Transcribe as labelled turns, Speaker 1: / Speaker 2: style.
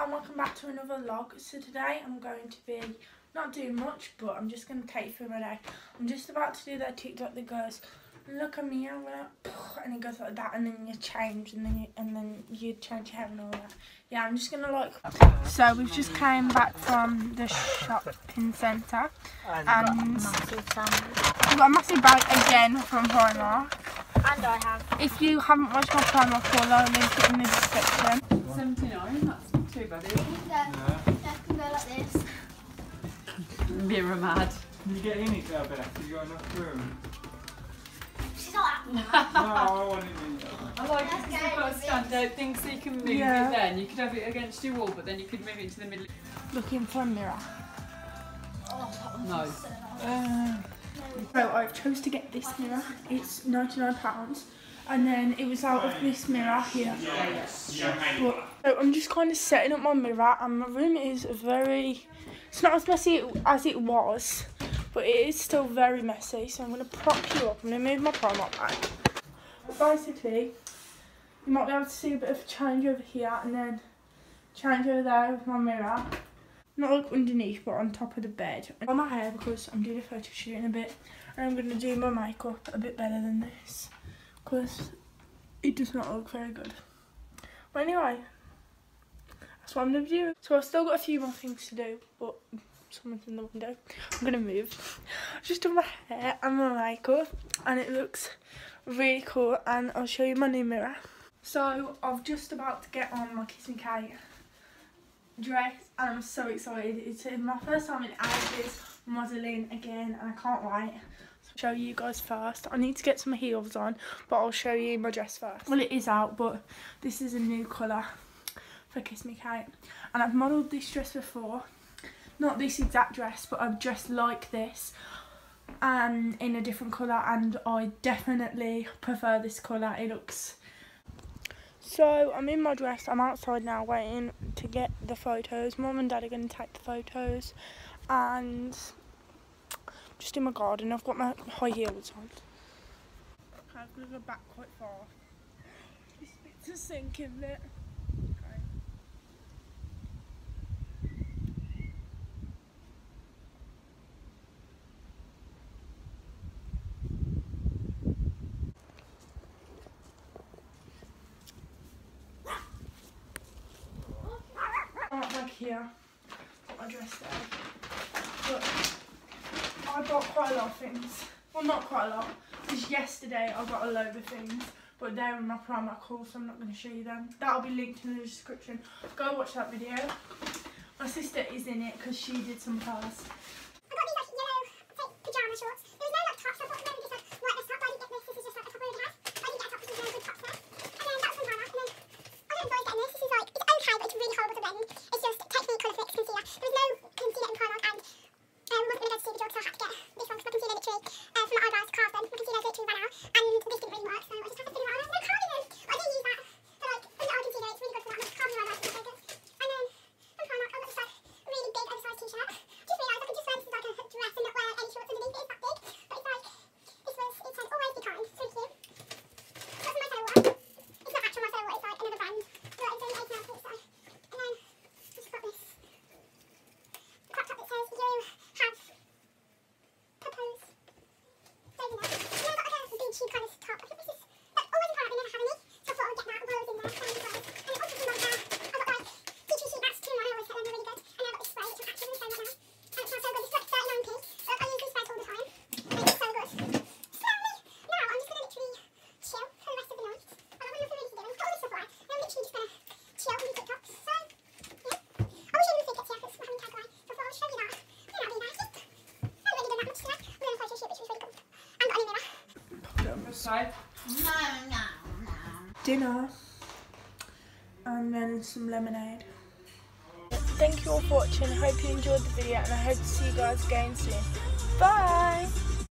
Speaker 1: and welcome back to another vlog. So today I'm going to be not doing much, but I'm just going to take you through my day. I'm just about to do that TikTok that goes, look at me, I'm gonna, and it goes like that, and then you change, and then you change your hair and all that. Yeah, I'm just gonna like. So we've just came back from the shopping centre, and we've got a massive bag again from Primark.
Speaker 2: And I have.
Speaker 1: If you haven't watched my Primark haul, I'll link it in the description.
Speaker 3: 79, that's not too bad, is it?
Speaker 2: Yeah, can go like this.
Speaker 3: Mirror mad.
Speaker 4: Can you get in it there, Beth? Have you got enough room?
Speaker 2: She's not
Speaker 4: No, I want it in there.
Speaker 3: I like it because they've got a standout thing so you can move it then. You could have it against your wall, but then you could move it into the middle.
Speaker 1: Looking for a mirror.
Speaker 3: No.
Speaker 1: So I chose to get this mirror. It's £99, and then it was out of this mirror here. But so I'm just kind of setting up my mirror, and my room is very. It's not as messy as it was, but it is still very messy. So I'm going to prop you up. I'm going to move my Primark bag. Basically, you might be able to see a bit of a change over here, and then change over there with my mirror. Not like underneath, but on top of the bed. On my hair because I'm doing a photo shoot in a bit, and I'm going to do my makeup a bit better than this because it does not look very good. But anyway, that's what I'm going to do. So I've still got a few more things to do, but someone's in the window. I'm going to move. I've just done my hair and my makeup, and it looks really cool, and I'll show you my new mirror. So I'm just about to get on my Kiss Me Kate dress, and I'm so excited. It's my first time in ages modelling again, and I can't wait. So I'll show you guys first. I need to get some heels on, but I'll show you my dress first. Well, it is out, but this is a new colour for Kiss Me Kate, and I've modelled this dress before. Not this exact dress, but I've dressed like this in a different colour, and I definitely prefer this colour. It looks. So I'm in my dress, I'm outside now waiting to get the photos. Mum and Dad are going to take the photos, and I'm just in my garden. I've got my high heels on. Okay, I'm going to go back quite far. This bit's a sink, isn't it? Okay. Back here, put my dress there. But I got quite a lot of things. Well, not quite a lot, because yesterday I got a load of things, but they're in my Primark haul, so I'm not going to show you them. That'll be linked in the description. Go watch that video. My sister is in it because she did some of hers.
Speaker 2: I got these like yellow pyjama shorts. There was no like tops, so I thought maybe just like white this top, but I didn't get this. This is just like the top I already have. I didn't get a top because there's no good tops there. And then that was from Primark, and then I don't enjoy getting this. This is like, it's okay, but it's really horrible to blend. It's just Technique Colour Fix concealer. There was no concealer in Primark, and we wasn't going to go to Superdrug, so I had to get this one because my concealer literally, for my eyebrows, carved them. My concealer literally ran out, and this didn't really work, so I just had to figure it out. And I was like, carving them. But I do use that for like, with our concealer, it's really good for that. Like, carving my eyebrows is my favourite. And then from Primark, I got this like really big oversized t-shirt. Just realised I could just wear this as like a dress and not wear like any shorts underneath it. It's that big, but it's like, it said always be kind. So cute. That's my Sew one. It's not actual my Sew one, it's like another brand. But it's only 18 so. And then I've just got this crop top that says you have proposed. Don't even know. And then I've got like a beachy kind of top. I think this is like always in Primark, they never have any. So I thought I would get that while I was in there. And then also from like there, I've got like beachy sheet mats, 2 in 1, I always get them, they're really good. And then I've got this spray, which I'm actually going to show right now. And it smells so good. It's like 39p. Like, I use these sprays all the time. And it's so good. Slowly. Now I'm just going to literally chill for the rest of the night. I've got nothing really to do. I've got all this stuff right. And I'm literally just going to chill and do TikToks. So, yeah. I wish I didn't think it's here because we're having takeaway. So I thought I'll show you that. And that'll be nice. I haven't really done that much today. We're doing a photo shoot, which was really cool. And got a new mirror.
Speaker 3: Side.
Speaker 1: Dinner, and then some lemonade. Thank you all for watching. I hope you enjoyed the video, and I hope to see you guys again soon. Bye!